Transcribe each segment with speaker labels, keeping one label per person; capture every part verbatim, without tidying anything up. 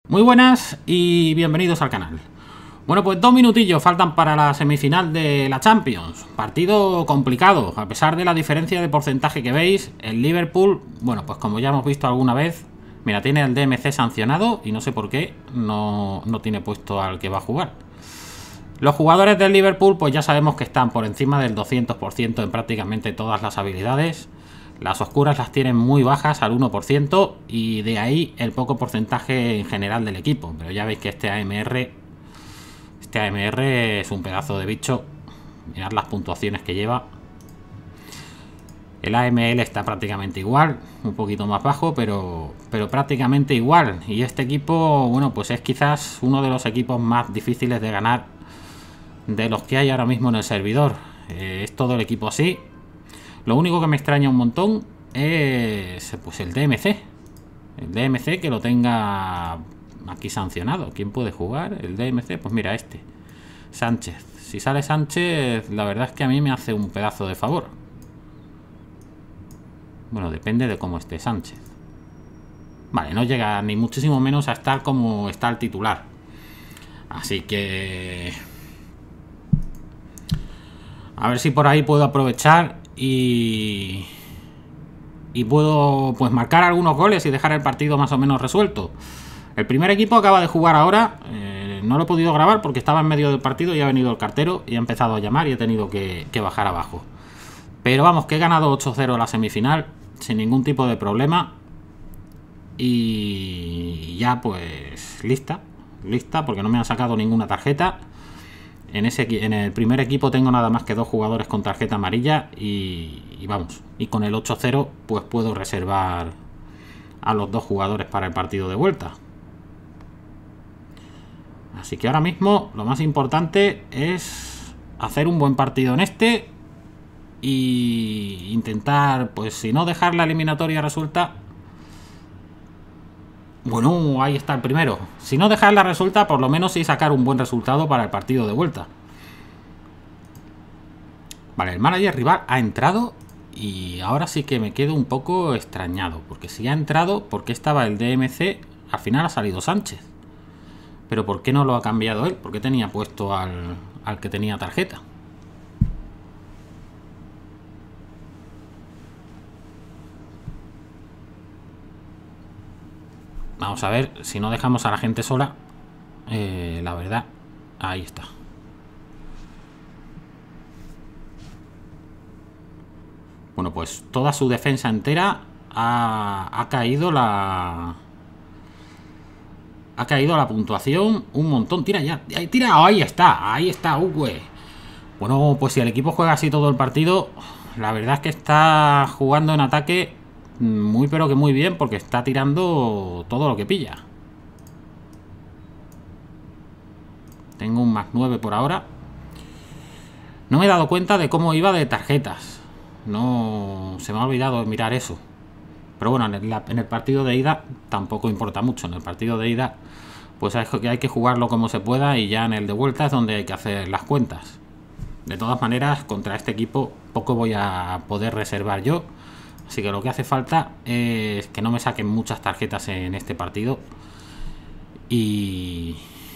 Speaker 1: Muy buenas y bienvenidos al canal. Bueno, pues dos minutillos faltan para la semifinal de la Champions. Partido complicado, a pesar de la diferencia de porcentaje que veis. El Liverpool, bueno, pues como ya hemos visto alguna vez, mira, tiene el D M C sancionado y no sé por qué no, no tiene puesto al que va a jugar. Los jugadores del Liverpool, pues ya sabemos que están por encima del doscientos por ciento en prácticamente todas las habilidades. Las oscuras las tienen muy bajas, al uno por ciento, y de ahí el poco porcentaje en general del equipo. Pero ya veis que este A M R, este A M R es un pedazo de bicho. Mirad las puntuaciones que lleva. El A M L está prácticamente igual, un poquito más bajo, pero, pero prácticamente igual. Y este equipo, bueno, pues es quizás uno de los equipos más difíciles de ganar de los que hay ahora mismo en el servidor. Eh, es todo el equipo así. Lo único que me extraña un montón es pues el D M C. El D M C que lo tenga aquí sancionado. ¿Quién puede jugar? El D M C, pues mira, este. Sánchez. Si sale Sánchez, la verdad es que a mí me hace un pedazo de favor. Bueno, depende de cómo esté Sánchez. Vale, no llega ni muchísimo menos a estar como está el titular. Así que... a ver si por ahí puedo aprovechar y... y puedo pues marcar algunos goles y dejar el partido más o menos resuelto. El primer equipo acaba de jugar ahora. Eh, no lo he podido grabar porque estaba en medio del partido y ha venido el cartero y ha empezado a llamar y he tenido que, que bajar abajo. Pero vamos, que he ganado ocho cero la semifinal sin ningún tipo de problema. Y ya pues lista, lista porque no me han sacado ninguna tarjeta. En, ese, en el primer equipo tengo nada más que dos jugadores con tarjeta amarilla y, y vamos, y con el ocho cero pues puedo reservar a los dos jugadores para el partido de vuelta. Así que ahora mismo lo más importante es hacer un buen partido en este y intentar, pues si no dejar la eliminatoria resuelta. Bueno, ahí está el primero. Si no dejarla resuelta, por lo menos sí sacar un buen resultado para el partido de vuelta. Vale, el manager rival ha entrado y ahora sí que me quedo un poco extrañado. Porque si ha entrado, ¿por qué estaba el D M C? Al final ha salido Sánchez. Pero ¿por qué no lo ha cambiado él? ¿Por qué tenía puesto al, al que tenía tarjeta? Vamos a ver si no dejamos a la gente sola. Eh, la verdad, ahí está. Bueno, pues toda su defensa entera ha, ha caído la... Ha caído la puntuación un montón. Tira ya, tira, ahí está, ahí está, Uwe. Bueno, pues si el equipo juega así todo el partido, la verdad es que está jugando en ataque muy pero que muy bien, porque está tirando todo lo que pilla. Tengo un más nueve por ahora. No me he dado cuenta de cómo iba de tarjetas. No, se me ha olvidado mirar eso. Pero bueno, en el, en el partido de ida tampoco importa mucho. En el partido de ida pues hay que, hay que jugarlo como se pueda, y ya en el de vuelta es donde hay que hacer las cuentas. De todas maneras, contra este equipo poco voy a poder reservar yo. Así que lo que hace falta es que no me saquen muchas tarjetas en este partido. Y...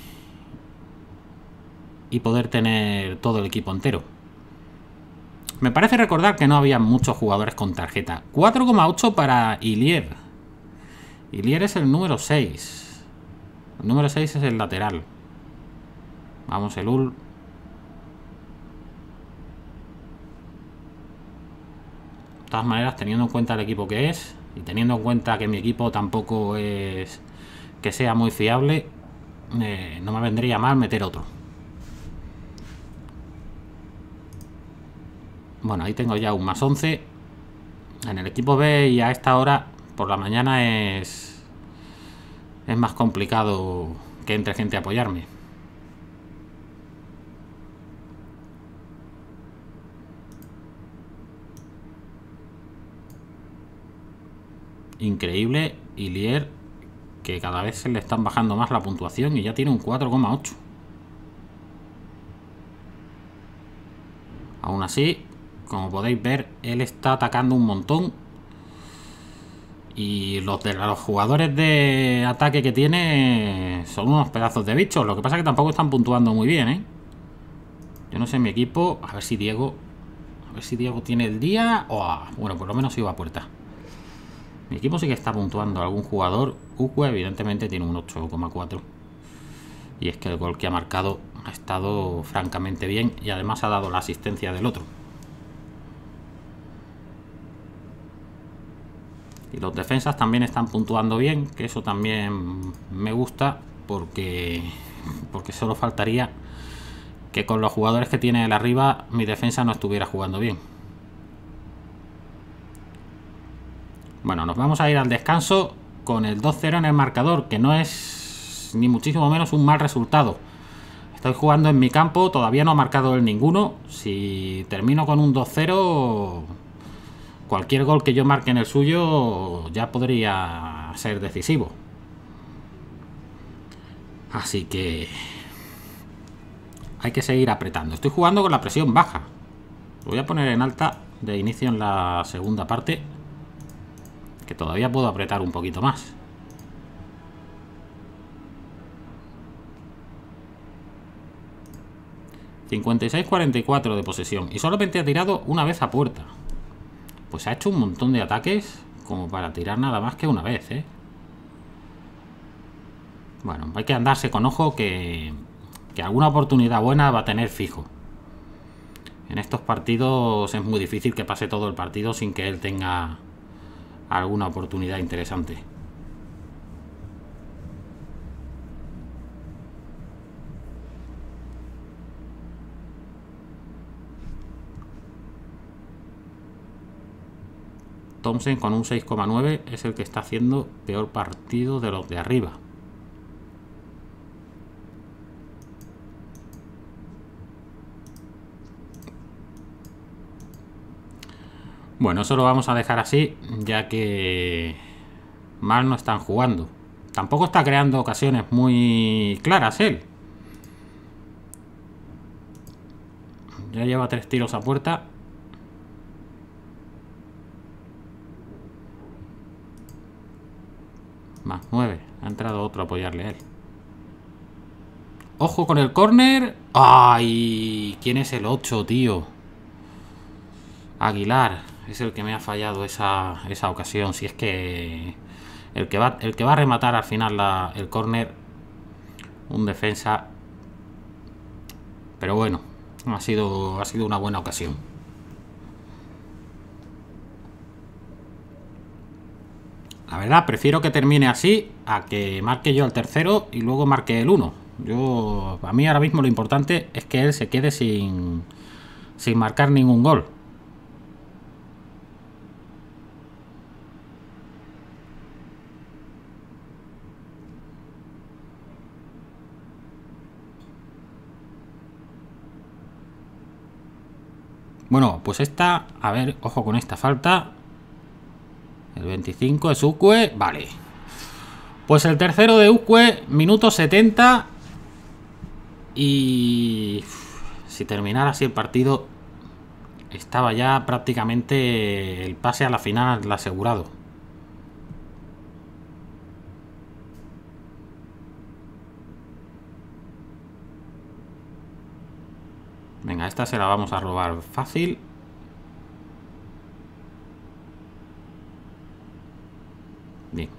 Speaker 1: y poder tener todo el equipo entero. Me parece recordar que no había muchos jugadores con tarjeta. cuatro coma ocho para Ilier. Ilier es el número seis. El número seis es el lateral. Vamos, el U L. De todas maneras, teniendo en cuenta el equipo que es, y teniendo en cuenta que mi equipo tampoco es que sea muy fiable, eh, no me vendría mal meter otro. Bueno, ahí tengo ya un más once. En el equipo B, y a esta hora por la mañana es es más complicado que entre gente a apoyarme. Increíble, Ilier, que cada vez se le están bajando más la puntuación y ya tiene un cuatro coma ocho. Aún así, como podéis ver, él está atacando un montón Y los de los jugadores de ataque que tiene son unos pedazos de bichos. Lo que pasa es que tampoco están puntuando muy bien, ¿eh? Yo no sé, mi equipo... A ver si Diego... A ver si Diego tiene el día... Oh, bueno, por lo menos iba a puerta. Mi equipo sí que está puntuando. Algún jugador... Ucue evidentemente tiene un ocho coma cuatro. Y es que el gol que ha marcado ha estado francamente bien. Y además ha dado la asistencia del otro. Y los defensas también están puntuando bien. Que eso también me gusta. Porque... Porque solo faltaría... que con los jugadores que tiene él arriba mi defensa no estuviera jugando bien. Bueno, nos vamos a ir al descanso con el dos cero en el marcador, que no es ni muchísimo menos un mal resultado. Estoy jugando en mi campo, todavía no ha marcado él ninguno. Si termino con un dos cero, cualquier gol que yo marque en el suyo ya podría ser decisivo. Así que... hay que seguir apretando. Estoy jugando con la presión baja. Lo voy a poner en alta de inicio en la segunda parte, que todavía puedo apretar un poquito más. cincuenta y seis cuarenta y cuatro de posesión. Y solamente ha tirado una vez a puerta. Pues ha hecho un montón de ataques como para tirar nada más que una vez, ¿eh? Bueno, hay que andarse con ojo que... que alguna oportunidad buena va a tener fijo. En estos partidos es muy difícil que pase todo el partido sin que él tenga alguna oportunidad interesante. Thompson con un seis coma nueve es el que está haciendo peor partido de los de arriba. Bueno, eso lo vamos a dejar así, ya que mal no están jugando. Tampoco está creando ocasiones muy claras él. Ya lleva tres tiros a puerta. Más nueve. Ha entrado otro a apoyarle a él. Ojo con el córner. ¡Ay! ¿Quién es el ocho, tío? Aguilar. Es el que me ha fallado esa, esa ocasión. Si es que el que va, el que va a rematar al final la, el córner, un defensa. Pero bueno, ha sido, ha sido una buena ocasión. La verdad, prefiero que termine así a que marque yo el tercero y luego marque el uno. Yo, a mí ahora mismo lo importante es que él se quede sin, sin marcar ningún gol. Bueno, pues esta, a ver, ojo con esta falta. El veinticinco es Ucue, vale. Pues el tercero de Ucue, minuto setenta. Y si terminara así el partido, estaba ya prácticamente el pase a la final asegurado. Venga, esta se la vamos a robar fácil. Bien.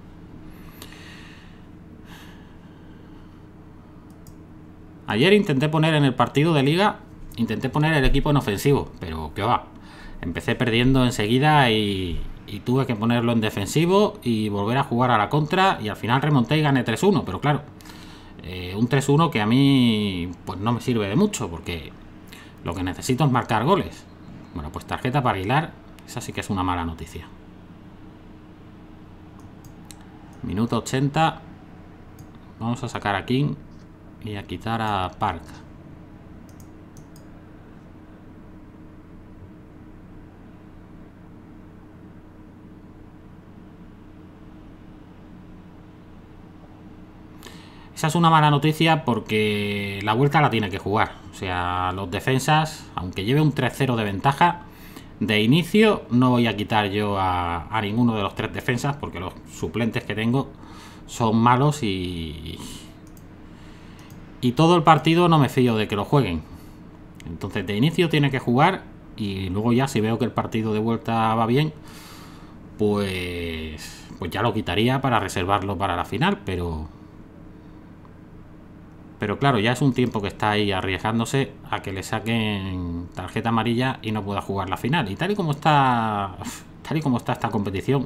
Speaker 1: Ayer intenté poner en el partido de liga, intenté poner el equipo en ofensivo, pero que va. Empecé perdiendo enseguida y, y tuve que ponerlo en defensivo y volver a jugar a la contra, y al final remonté y gané tres uno, pero claro, eh, un tres uno que a mí pues no me sirve de mucho, porque lo que necesito es marcar goles. Bueno, pues tarjeta para Aguilar, esa sí que es una mala noticia. Minuto ochenta. Vamos a sacar a King y a quitar a Park. Esa es una mala noticia porque la vuelta la tiene que jugar. O sea, los defensas, aunque lleve un tres cero de ventaja, De inicio no voy a quitar yo a, a ninguno de los tres defensas, porque los suplentes que tengo son malos y... Y todo el partido no me fío de que lo jueguen. Entonces de inicio tiene que jugar y luego ya si veo que el partido de vuelta va bien, pues, pues ya lo quitaría para reservarlo para la final, pero... Pero claro, ya es un tiempo que está ahí arriesgándose a que le saquen tarjeta amarilla y no pueda jugar la final. Y tal y como está, tal y como está esta competición,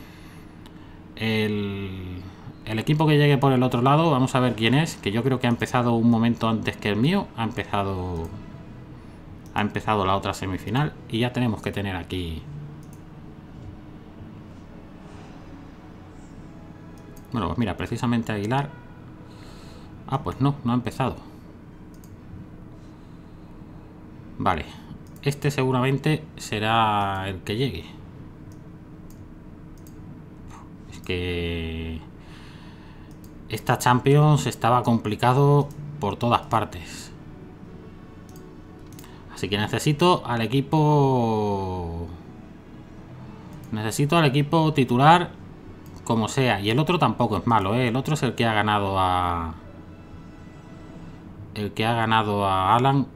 Speaker 1: el, el equipo que llegue por el otro lado, vamos a ver quién es, que yo creo que ha empezado un momento antes que el mío, ha empezado, ha empezado la otra semifinal y ya tenemos que tener aquí... Bueno, pues mira, precisamente Aguilar... Ah, pues no, no ha empezado. Vale. Este seguramente será el que llegue. Es que... Esta Champions estaba complicado por todas partes. Así que necesito al equipo... Necesito al equipo titular como sea. Y el otro tampoco es malo, ¿eh? El otro es el que ha ganado a... El que ha ganado a Alan.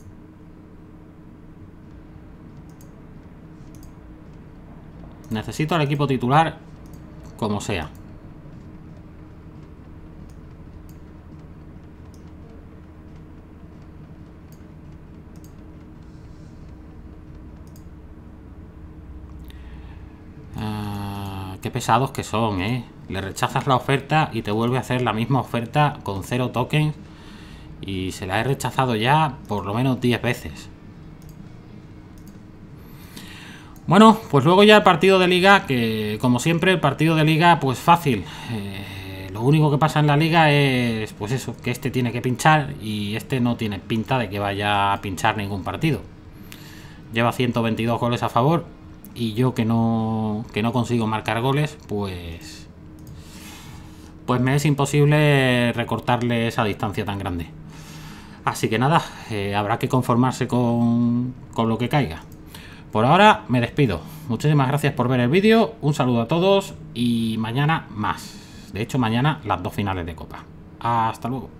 Speaker 1: Necesito al equipo titular como sea. Ah, qué pesados que son, ¿eh? Le rechazas la oferta y te vuelve a hacer la misma oferta con cero tokens. Y se la he rechazado ya por lo menos diez veces. Bueno, pues luego ya el partido de liga, que como siempre el partido de liga pues fácil. Eh, lo único que pasa en la liga es pues eso, que este tiene que pinchar y este no tiene pinta de que vaya a pinchar ningún partido. Lleva ciento veintidós goles a favor y yo que no, que no consigo marcar goles, pues... Pues me es imposible recortarle esa distancia tan grande. Así que nada, eh, habrá que conformarse con, con lo que caiga. Por ahora me despido. Muchísimas gracias por ver el vídeo. Un saludo a todos y mañana más. De hecho, mañana las dos finales de Copa. Hasta luego.